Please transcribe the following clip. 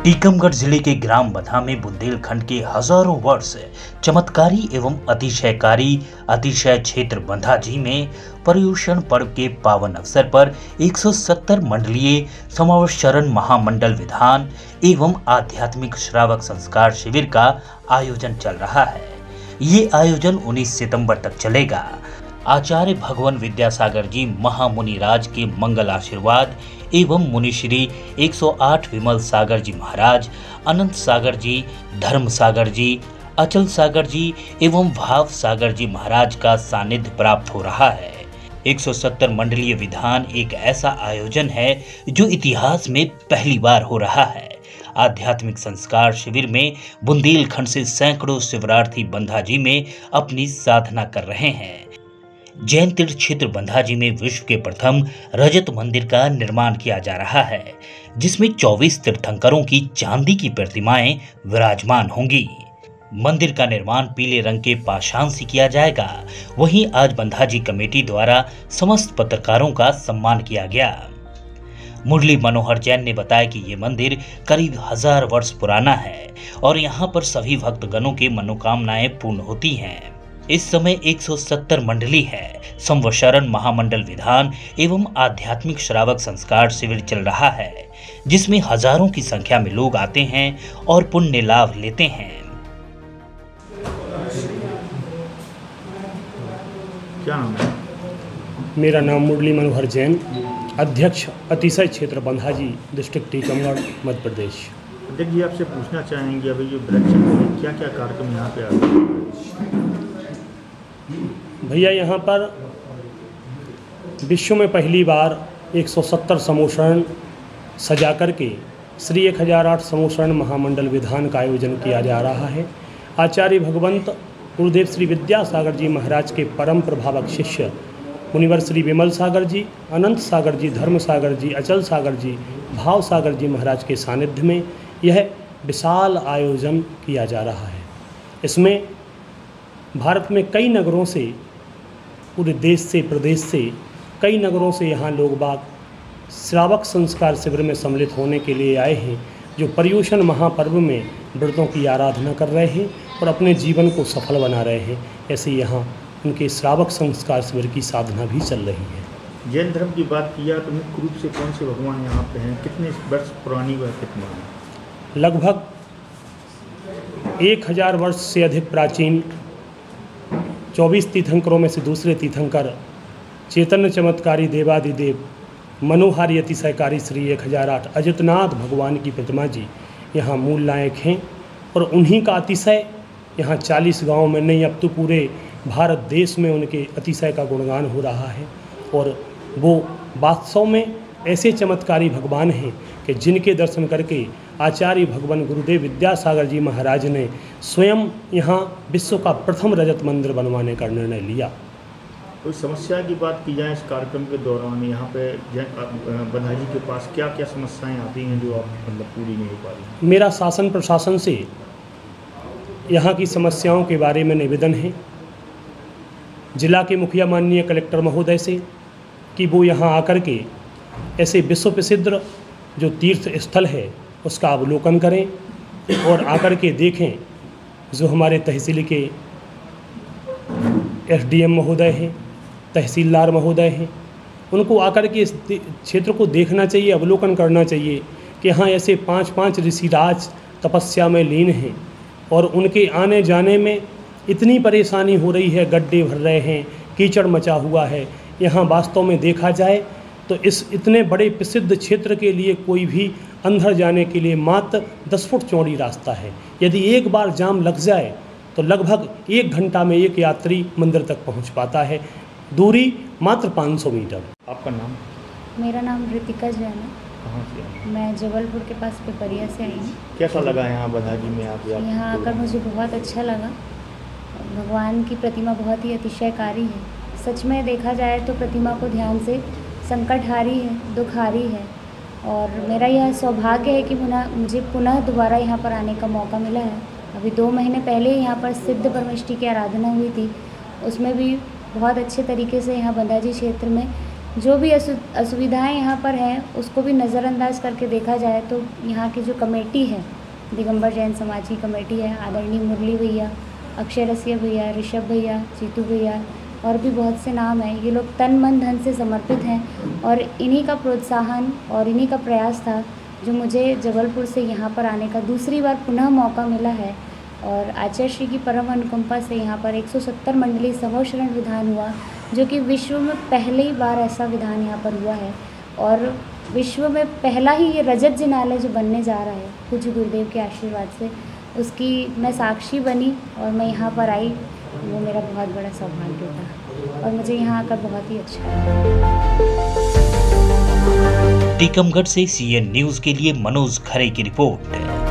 टीकमगढ़ जिले के ग्राम बधा में बुंदेलखंड के हजारों वर्ष चमत्कारी एवं अतिशयकारी अतिशय क्षेत्र बंधाजी में पर्युषण पर्व के पावन अवसर पर 170 मंडलीय समावशरण महामंडल विधान एवं आध्यात्मिक श्रावक संस्कार शिविर का आयोजन चल रहा है। ये आयोजन 19 सितंबर तक चलेगा। आचार्य भगवान विद्यासागर जी महामुनिराज के मंगल आशीर्वाद एवं मुनिश्री 108 विमल सागर जी महाराज, अनंत सागर जी, धर्म सागर जी, अचल सागर जी एवं भाव सागर जी महाराज का सानिध्य प्राप्त हो रहा है। 170 मंडलीय विधान एक ऐसा आयोजन है जो इतिहास में पहली बार हो रहा है। आध्यात्मिक संस्कार शिविर में बुंदेलखंड से सैकड़ों शिवरार्थी बंधाजी में अपनी साधना कर रहे हैं। जैन तीर्थ क्षेत्र बंधाजी में विश्व के प्रथम रजत मंदिर का निर्माण किया जा रहा है, जिसमें 24 तीर्थंकरों की चांदी की प्रतिमाएं विराजमान होंगी। मंदिर का निर्माण पीले रंग के पाषाण से किया जाएगा। वहीं आज बंधाजी कमेटी द्वारा समस्त पत्रकारों का सम्मान किया गया। मुरली मनोहर जैन ने बताया कि ये मंदिर करीब 1000 वर्ष पुराना है और यहाँ पर सभी भक्तगणों की मनोकामनाएं पूर्ण होती हैं। इस समय 170 मंडली है। संवत्सरण महामंडल विधान एवं आध्यात्मिक श्रावक संस्कार शिविर चल रहा है, जिसमें हजारों की संख्या में लोग आते हैं और पुण्य लाभ लेते हैं। क्या नाम है? मेरा नाम मुरली मनोहर जैन, अध्यक्ष अतिशय क्षेत्र बंधाजी, डिस्ट्रिक्ट टीकमगढ़, मध्य प्रदेश। अध्यक्ष जी, आपसे पूछना चाहेंगे अभी जो वृक्ष क्या क्या कार्यक्रम यहाँ पे आ रहे हैं? भैया, यहाँ पर विश्व में पहली बार 170 समूहशरण सजा करके श्री 1008 समूहशरण महामंडल विधान का आयोजन किया जा रहा है। आचार्य भगवंत गुरुदेव श्री विद्यासागर जी महाराज के परम प्रभावक शिष्य मुनिवर श्री विमल सागर जी, अनंत सागर जी, धर्म सागर जी, अचल सागर जी, भाव सागर जी महाराज के सानिध्य में यह विशाल आयोजन किया जा रहा है। इसमें भारत में कई नगरों से, पूरे देश से, प्रदेश से कई नगरों से यहाँ लोग बाग श्रावक संस्कार शिविर में सम्मिलित होने के लिए आए हैं, जो पर्युषण महापर्व में व्रतों की आराधना कर रहे हैं और अपने जीवन को सफल बना रहे हैं। ऐसे यहाँ उनके श्रावक संस्कार शिविर की साधना भी चल रही है। जैन धर्म की बात किया तो मुख्य रूप से कौन से भगवान यहाँ पे हैं? कितने वर्ष पुरानी वह प्रतिमा है? लगभग 1000 वर्ष से अधिक प्राचीन 24 तीर्थंकरों में से दूसरे तीर्थंकर चैतन्य चमत्कारी देवादिदेव मनोहारी अतिशयकारी श्री 1008 अजितनाथ भगवान की प्रतिमा जी यहाँ मूल नायक हैं और उन्हीं का अतिशय यहाँ 40 गांवों में नहीं, अब तो पूरे भारत देश में उनके अतिशय का गुणगान हो रहा है। और वो वास्तव में ऐसे चमत्कारी भगवान हैं कि जिनके दर्शन करके आचार्य भगवान गुरुदेव विद्यासागर जी महाराज ने स्वयं यहाँ विश्व का प्रथम रजत मंदिर बनवाने का निर्णय लिया। कोई समस्या की बात की जाए इस कार्यक्रम के दौरान, यहाँ पे बंधाजी के पास क्या क्या समस्याएं आती हैं जो आप मतलब पूरी नहीं हो पा रही? मेरा शासन प्रशासन से यहाँ की समस्याओं के बारे में निवेदन है, जिला के मुखिया माननीय कलेक्टर महोदय से, कि वो यहाँ आकर के ऐसे विश्व प्रसिद्ध जो तीर्थ स्थल है उसका अवलोकन करें और आकर के देखें। जो हमारे तहसील के एसडीएम महोदय हैं, तहसीलदार महोदय हैं, उनको आकर के इस क्षेत्र को देखना चाहिए, अवलोकन करना चाहिए कि हाँ ऐसे 5 ऋषिराज तपस्या में लीन हैं और उनके आने जाने में इतनी परेशानी हो रही है, गड्ढे भर रहे हैं, कीचड़ मचा हुआ है। यहाँ वास्तव में देखा जाए तो इस इतने बड़े प्रसिद्ध क्षेत्र के लिए कोई भी अंदर जाने के लिए मात्र 10 फुट चौड़ी रास्ता है। यदि एक बार जाम लग जाए तो लगभग 1 घंटा में एक यात्री मंदिर तक पहुंच पाता है। दूरी मात्र 500 मीटर। आपका नाम? मेरा नाम ऋतिका जैन है। कहाँ से? मैं जबलपुर के पास पिपरिया से आई हूँ। कैसा लगा यहाँ बंधाजी में आप? यहाँ आकर मुझे बहुत अच्छा लगा। भगवान की प्रतिमा बहुत ही अतिशयकारी है। सच में देखा जाए तो प्रतिमा को ध्यान से संकटहारी है, दुखहारी है और मेरा यह सौभाग्य है कि मुझे पुनः दोबारा यहाँ पर आने का मौका मिला है। अभी 2 महीने पहले यहाँ पर सिद्ध परमेष्टि की आराधना हुई थी, उसमें भी बहुत अच्छे तरीके से यहाँ बंधाजी क्षेत्र में जो भी असुविधाएं यहाँ पर हैं उसको भी नज़रअंदाज करके देखा जाए तो यहाँ की जो कमेटी है, दिगंबर जैन समाज की कमेटी है, आदरणीय मुरली भैया, अक्षय रसिया भैया, ऋषभ भैया, जीतू भैया और भी बहुत से नाम हैं, ये लोग तन मन धन से समर्पित हैं और इन्हीं का प्रोत्साहन और इन्हीं का प्रयास था जो मुझे जबलपुर से यहाँ पर आने का दूसरी बार पुनः मौका मिला है। और आचार्य श्री की परम अनुकंपा से यहाँ पर 170 मंडलीय समूहशरण विधान हुआ, जो कि विश्व में पहली बार ऐसा विधान यहाँ पर हुआ है और विश्व में पहला ही ये रजत जिनालय जो बनने जा रहा है पूज्य गुरुदेव के आशीर्वाद से, उसकी मैं साक्षी बनी और मैं यहाँ पर आई। वो मेरा बहुत बड़ा सौभाग्य था और मुझे यहाँ आकर बहुत ही अच्छा लगा। टीकमगढ़ से CN न्यूज़ के लिए मनोज खरे की रिपोर्ट।